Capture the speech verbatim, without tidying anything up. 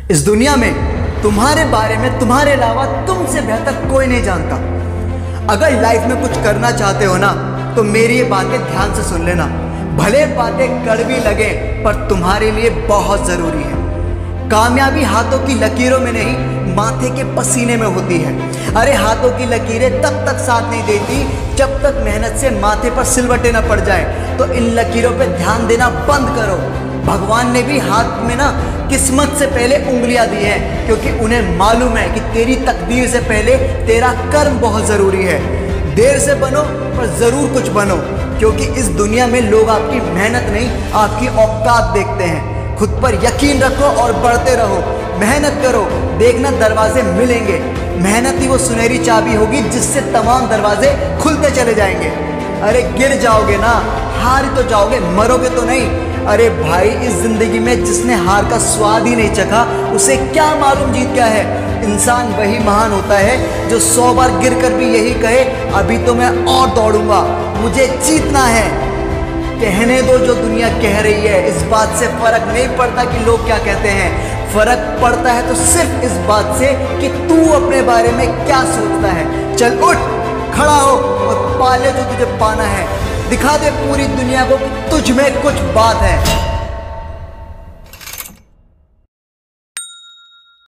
इस दुनिया में तुम्हारे बारे में तुम्हारे अलावा तुमसे बेहतर कोई नहीं जानता। अगर लाइफ में कुछ करना चाहते हो ना तो मेरी ये बातें ध्यान से सुन लेना। भले बातें कड़वी लगे पर तुम्हारे लिए बहुत ज़रूरी है। कामयाबी हाथों की लकीरों में नहीं, माथे के पसीने में होती है। अरे हाथों की लकीरें तब तक साथ नहीं देती जब तक मेहनत से माथे पर सिलवटें न पड़ जाए। तो इन लकीरों पे ध्यान देना बंद करो। भगवान ने भी हाथ में ना किस्मत से पहले उंगलियां दी हैं, क्योंकि उन्हें मालूम है कि तेरी तकदीर से पहले तेरा कर्म बहुत ज़रूरी है। देर से बनो पर ज़रूर कुछ बनो, क्योंकि इस दुनिया में लोग आपकी मेहनत नहीं आपकी औकात देखते हैं। खुद पर यकीन रखो और बढ़ते रहो। मेहनत करो, देखना दरवाजे मिलेंगे। मेहनत ही वो सुनहरी चाबी होगी जिससे तमाम दरवाजे खुलते चले जाएंगे। अरे गिर जाओगे ना, हार तो जाओगे, मरोगे तो नहीं। अरे भाई, इस जिंदगी में जिसने हार का स्वाद ही नहीं चखा उसे क्या मालूम जीत क्या है। इंसान वही महान होता है जो सौ बार गिरकर भी यही कहे अभी तो मैं और दौड़ूंगा, मुझे जीतना है। कहने दो जो दुनिया कह रही है, इस बात से फर्क नहीं पड़ता कि लोग क्या कहते हैं। फर्क पड़ता है तो सिर्फ इस बात से कि तू अपने बारे में क्या सोचता है। चल उठ, खड़ा हो और पा ले जो तुझे पाना है। दिखा दे पूरी दुनिया को कि तुझ में कुछ बात है।